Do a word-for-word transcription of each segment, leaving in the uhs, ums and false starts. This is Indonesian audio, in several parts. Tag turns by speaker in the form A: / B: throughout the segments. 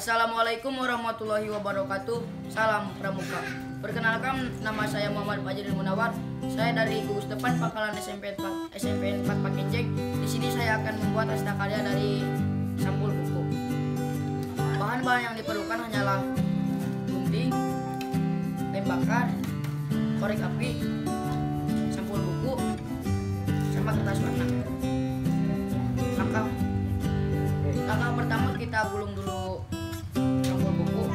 A: Assalamualaikum warahmatullahi wabarakatuh. Salam Pramuka. Perkenalkan, nama saya Muhammad Fajril Munawar. Saya dari gugus depan Pangkalan S M P empat Pakinjek. Di sini saya akan membuat astakarya dari sampul buku. Bahan-bahan yang diperlukan hanyalah gunting, lem bakar, korek api, sampul buku, sama kertas warna. Langkah langkah pertama, kita gulung dulu sampul buku,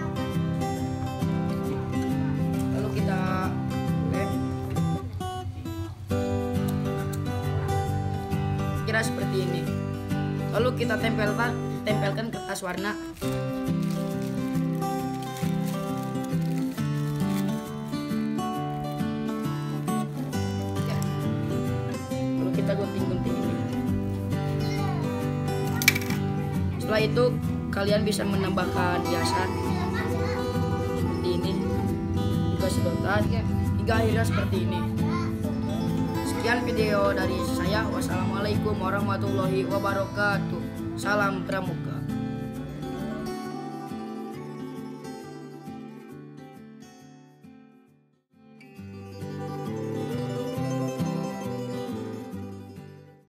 A: lalu kita lem kira seperti ini, lalu kita tempelkan tempelkan kertas warna. Lalu kita gunting-gunting ini. Setelah itu kalian bisa menambahkan hiasan seperti ini, juga sedotan, hingga akhirnya seperti ini. Sekian video dari saya. Wassalamualaikum warahmatullahi wabarakatuh. Salam Pramuka.